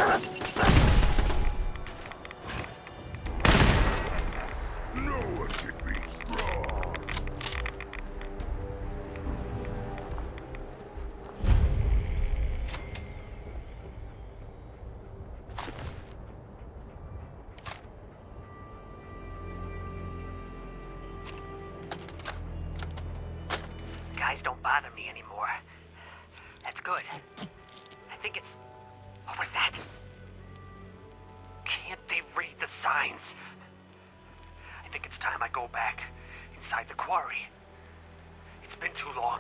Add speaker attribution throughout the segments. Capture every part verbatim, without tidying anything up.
Speaker 1: No one can be strong.
Speaker 2: Guys don't bother me anymore. That's good. I think it's... What was that? Can't they read the signs? I think it's time I go back inside the quarry. It's been too long.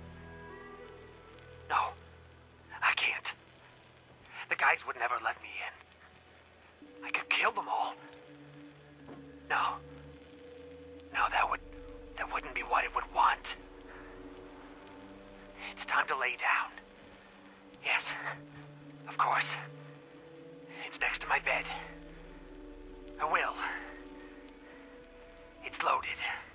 Speaker 2: No, I can't. The guys would never let me in. I could kill them all. No. No, that would... that wouldn't be what it would want. It's time to lay down. Yes, of course. It's next to my bed. I will. It's loaded.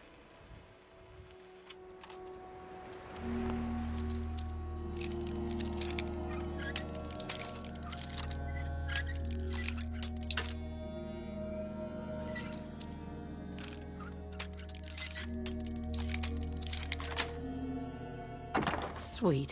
Speaker 3: Sweet.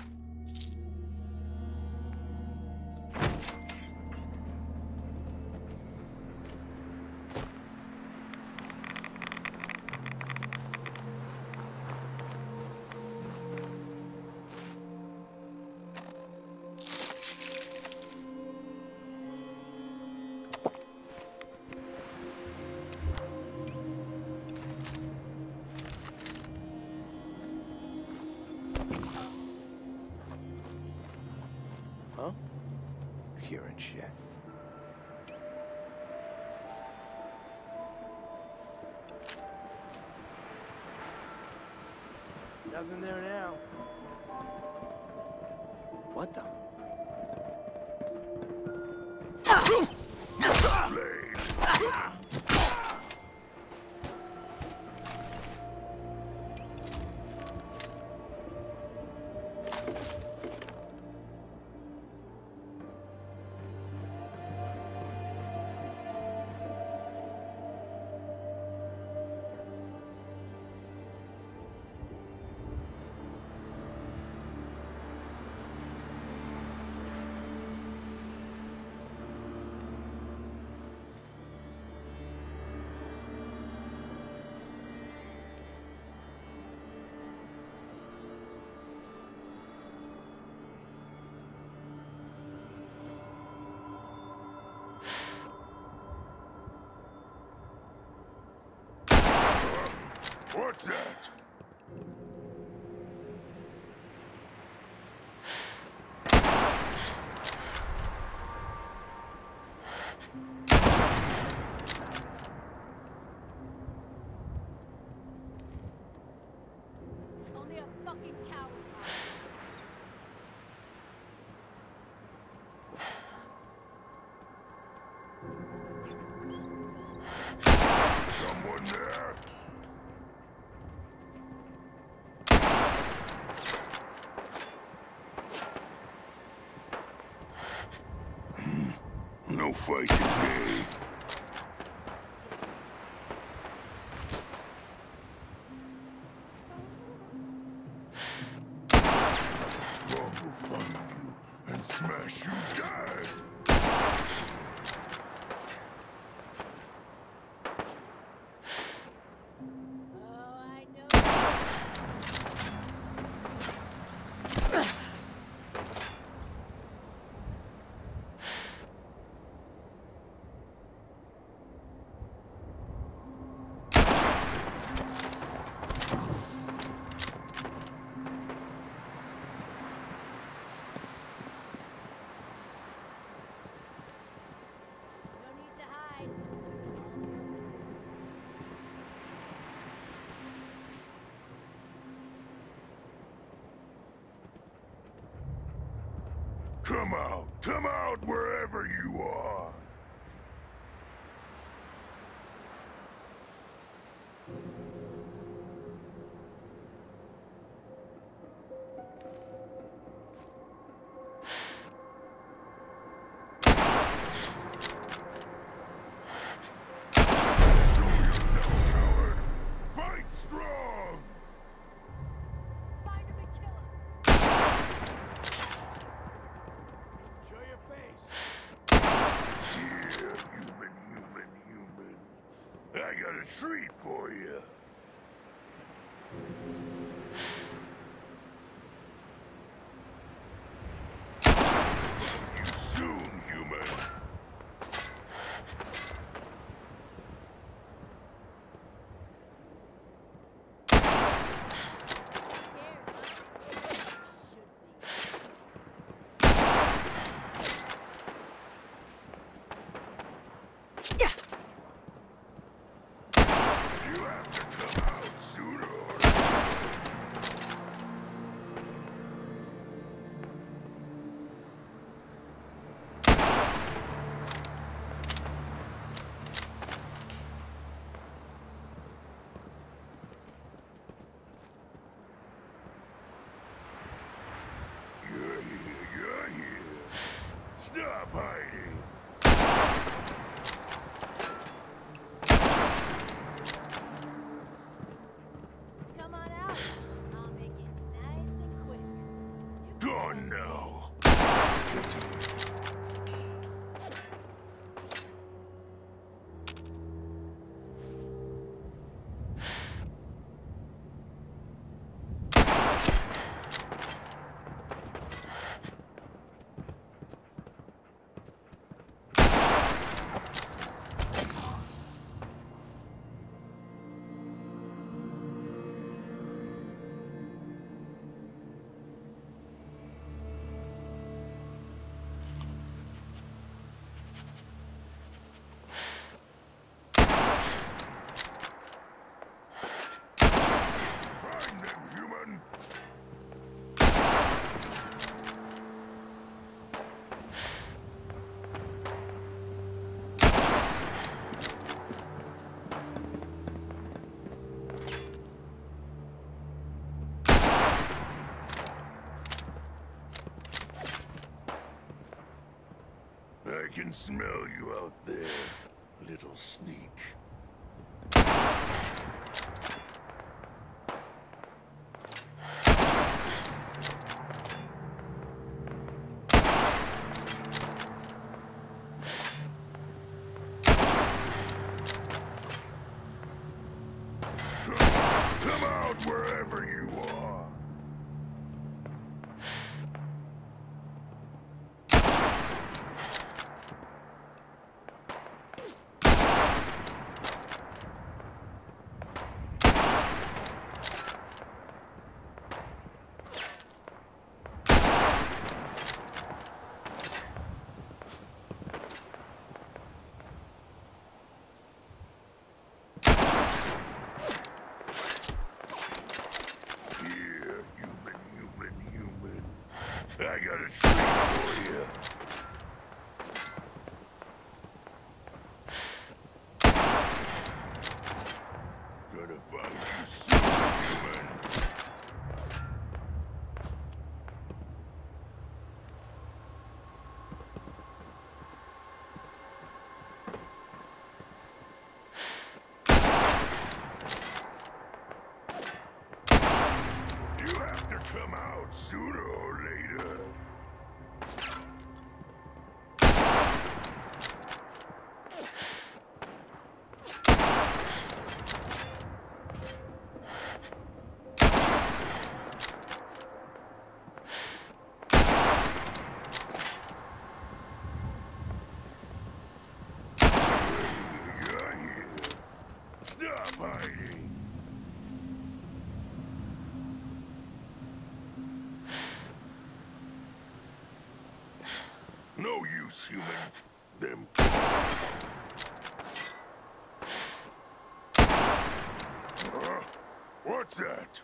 Speaker 4: Huh? Hearing shit. Nothing there now. What the?
Speaker 1: What's that?
Speaker 5: Only a fucking coward.
Speaker 1: Someone there? No fight today. Strong will find you and smash you dead.
Speaker 5: Oh, I know. No need to hide. All of your pursuit.
Speaker 1: Come out! Come out wherever you are! I got a treat for you. You soon, human.
Speaker 3: Yeah.
Speaker 1: You have to come out sooner or later. You're here, you're here. Stop hiding.
Speaker 5: Come on out. I'll make it nice and quick. You can
Speaker 1: Gone
Speaker 5: trust me.
Speaker 1: now. Find them, human. I can smell you out there, little sneak. Come out wherever you are. Here, human, human, human. I got a treat for you. Gonna find you soon, human. You have to come out sooner or later. You're here. Stop hiding. No use, human. Them. Uh, what's that?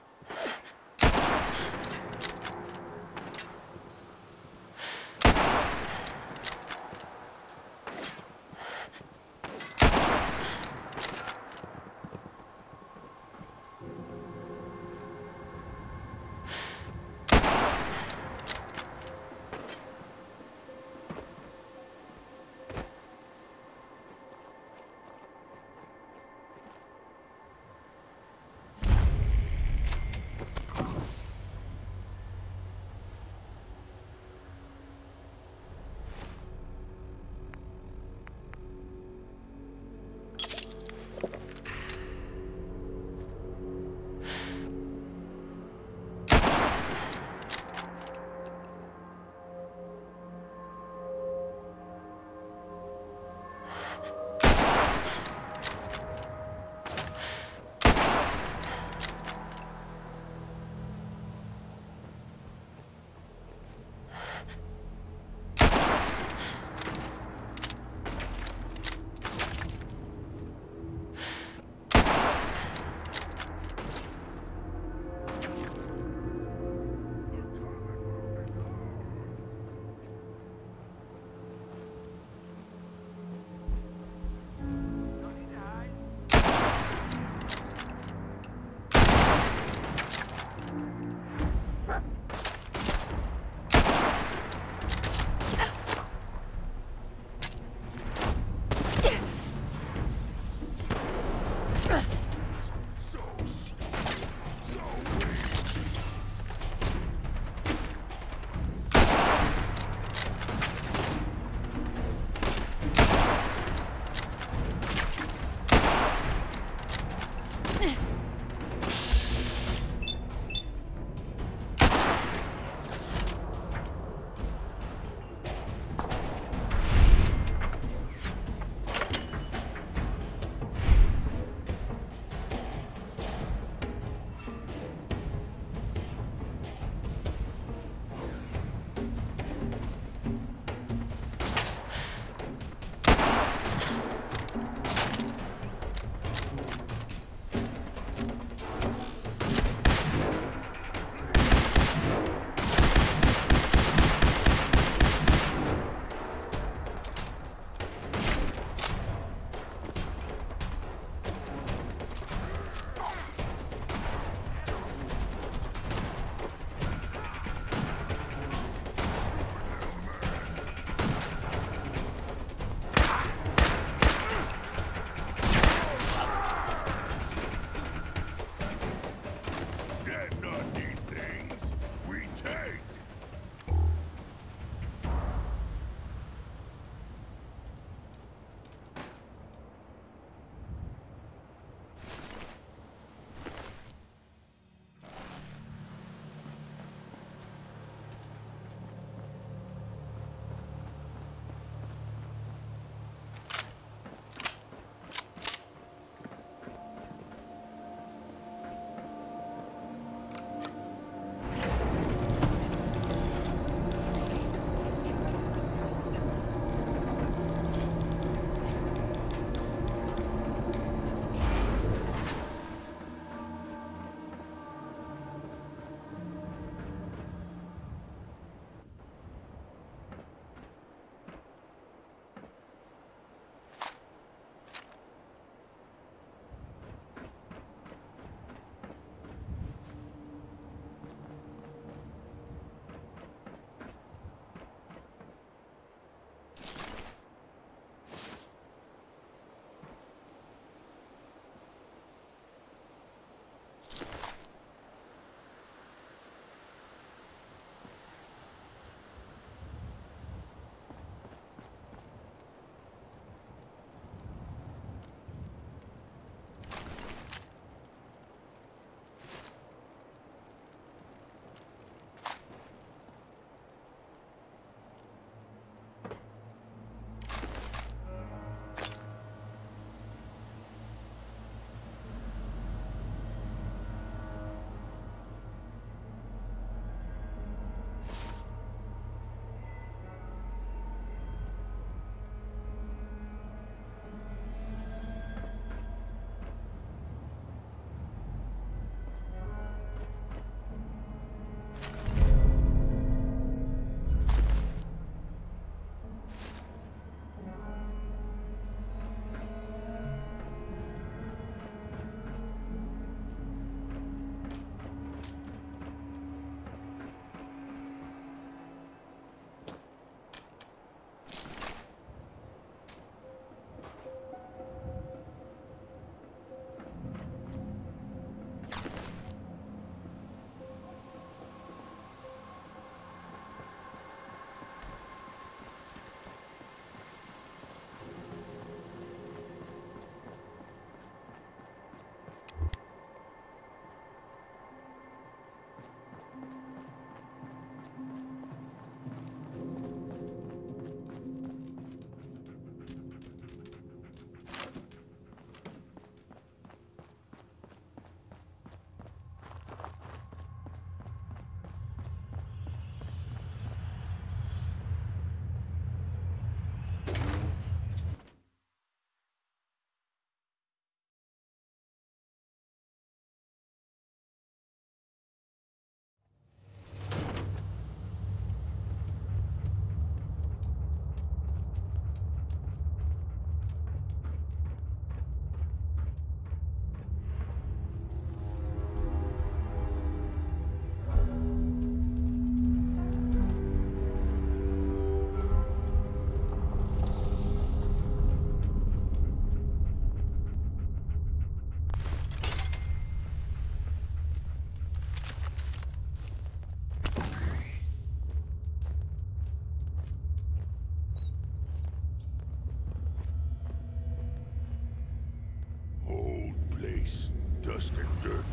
Speaker 1: place. Dust and dirt.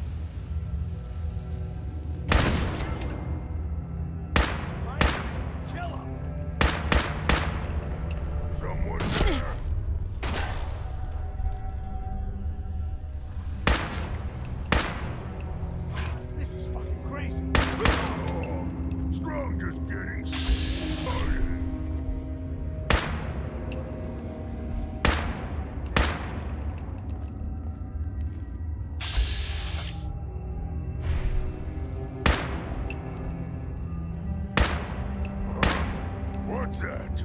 Speaker 4: Kill him!
Speaker 1: Someone there.
Speaker 4: This is fucking crazy.
Speaker 1: Oh, Strong just getting. s- Oh, yeah. What's that?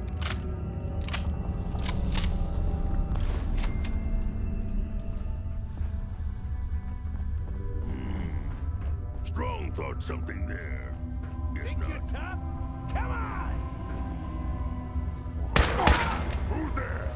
Speaker 1: Hmm. Strong thought something there. Guess
Speaker 4: Think you're
Speaker 1: not.
Speaker 4: tough? Come on!
Speaker 1: Who's there?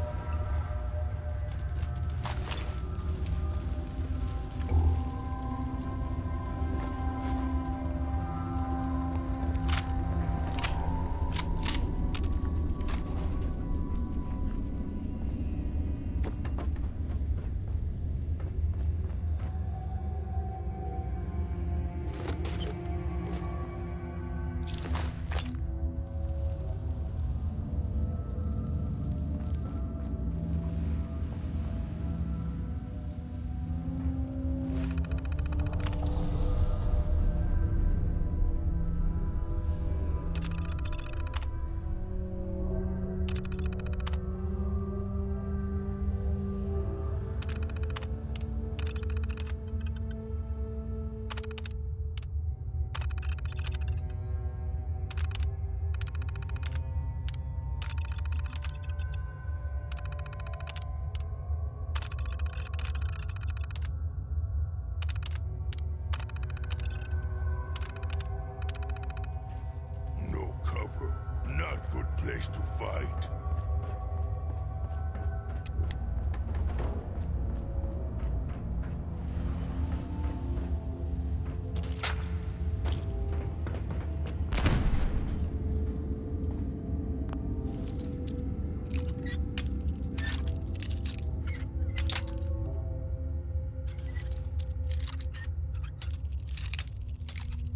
Speaker 1: No cover. Not good place to fight.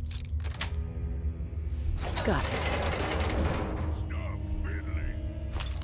Speaker 3: Got it.
Speaker 1: Stop fiddling.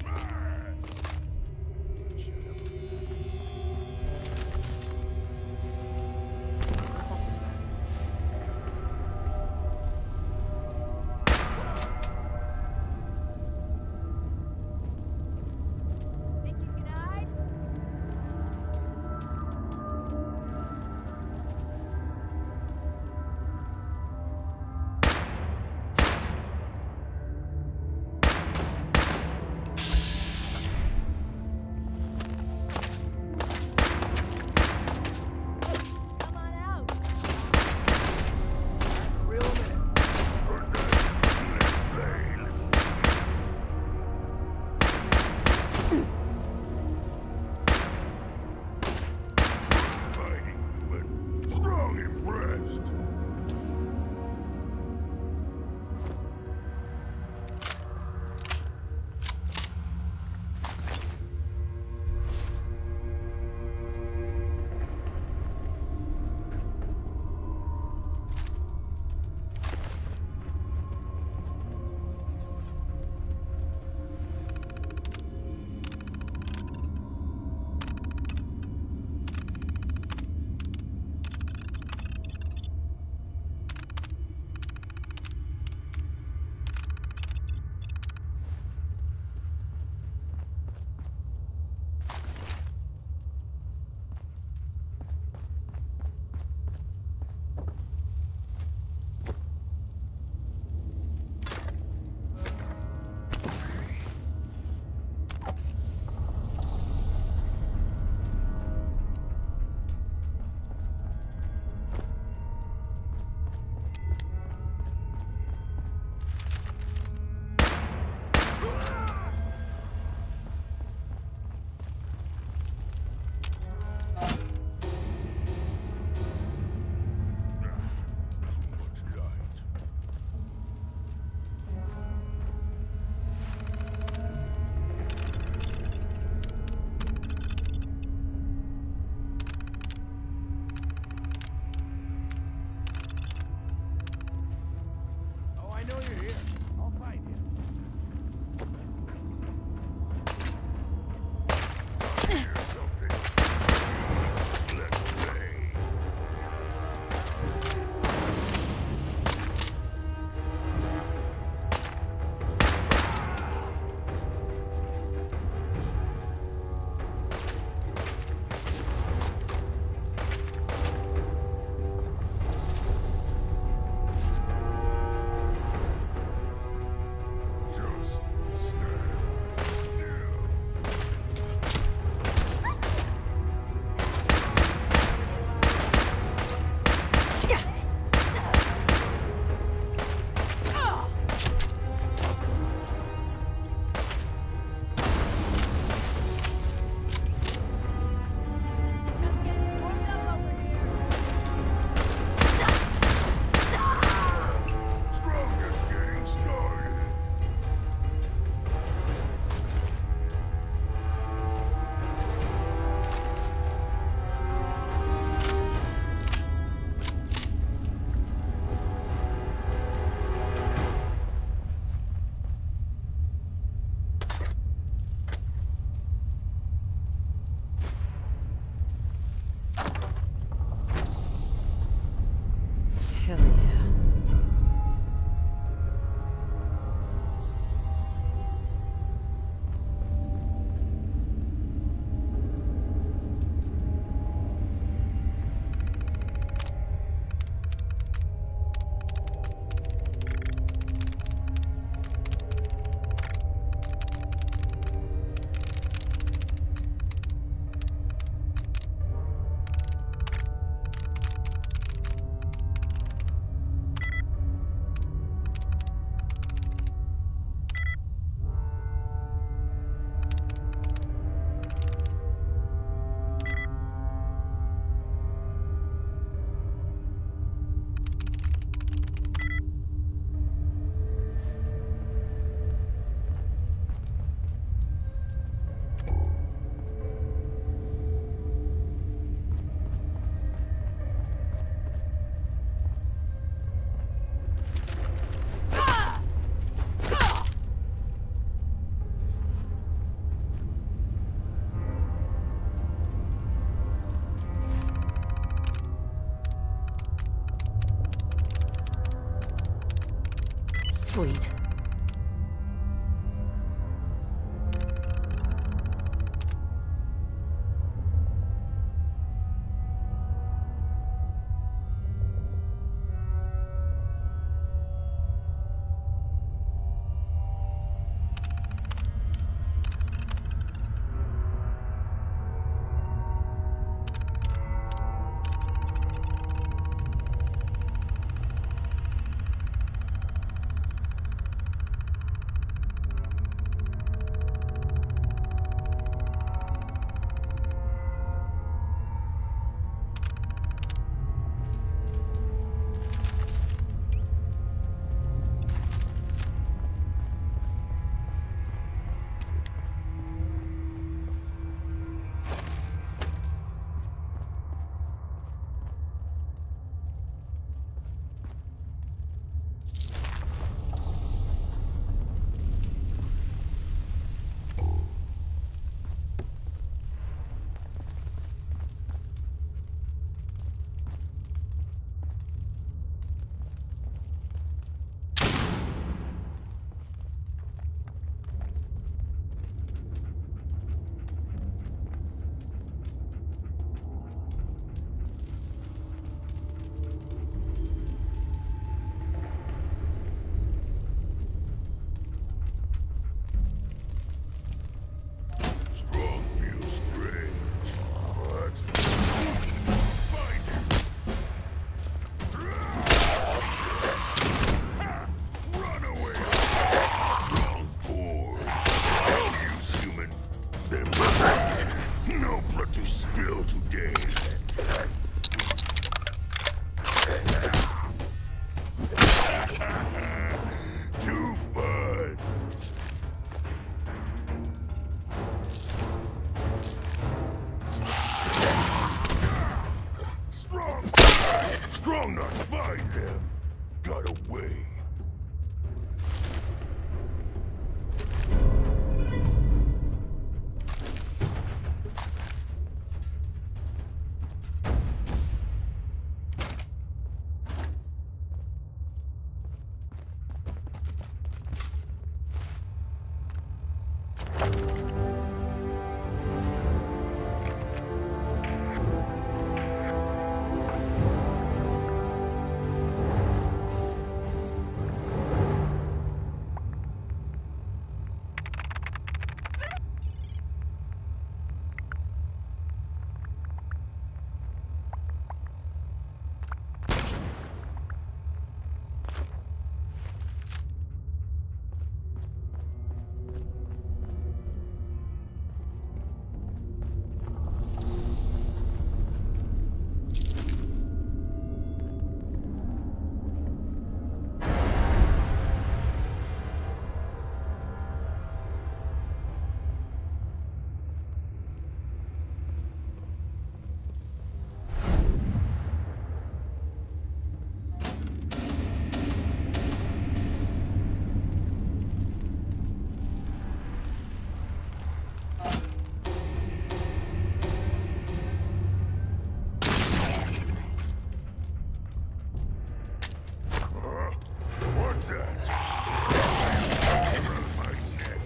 Speaker 3: Sweet.
Speaker 1: Strong feels strange, but find you. Run away. Strong boars. I'll use human. Them. No blood to spill today. Too fun. Strong! Strong not find them. Got away. What's that? Around my neck.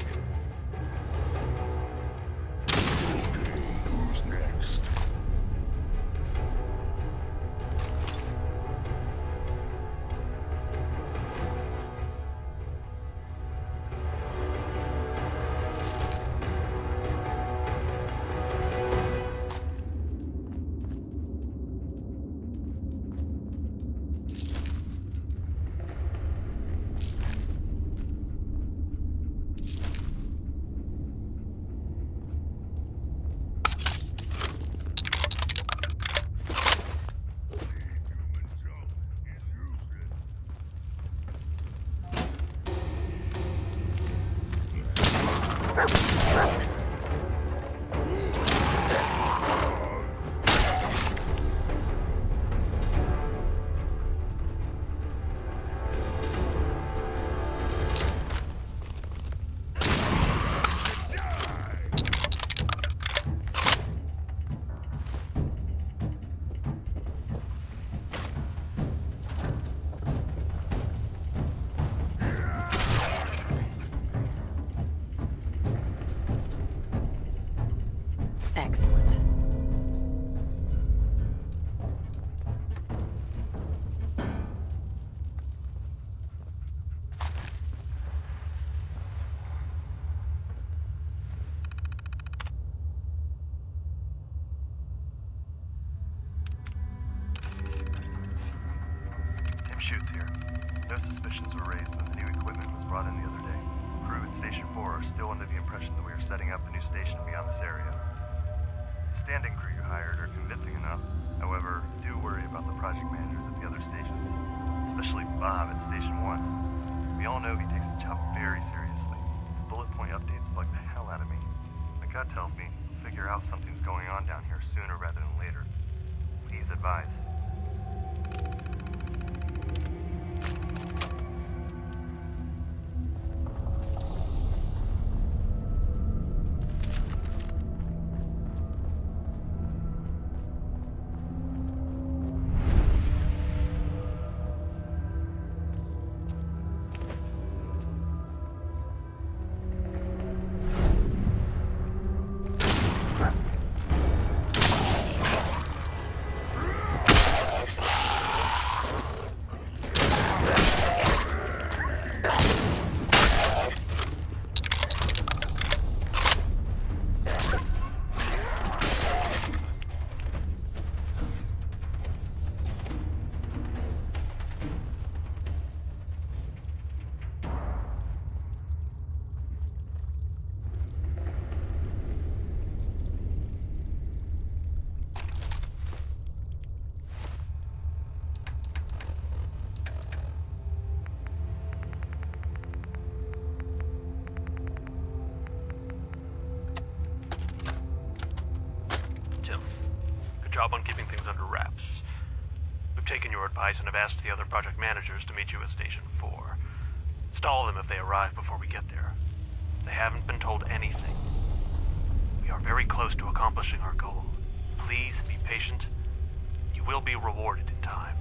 Speaker 1: Okay, who's next?
Speaker 3: Excellent.
Speaker 6: Shoots here. No suspicions were raised when the new equipment was brought in the other day. Crew at Station four are still under the impression that we are setting up a new station beyond this area. The standing crew you hired are convincing enough. However, do worry about the project managers at the other stations, especially Bob at Station one. We all know he takes his job very seriously. His bullet point updates bug the hell out of me. My gut tells me he'll figure out something's going on down here sooner rather than later. Please advise.
Speaker 2: Job on keeping things under wraps. We've taken your advice and have asked the other project managers to meet you at Station four. Stall them if they arrive before we get there. They haven't been told anything. We are very close to accomplishing our goal. Please be patient. You will be rewarded in time.